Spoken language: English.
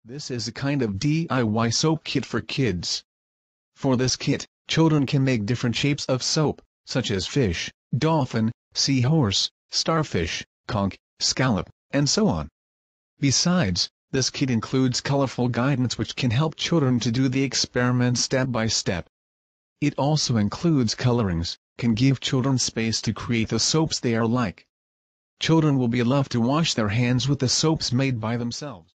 This is a kind of DIY soap kit for kids. For this kit, children can make different shapes of soap, such as fish, dolphin, seahorse, starfish, conch, scallop, and so on. Besides, this kit includes colorful guidance which can help children to do the experiment step by step. It also includes colorings, can give children space to create the soaps they are like. Children will be loved to wash their hands with the soaps made by themselves.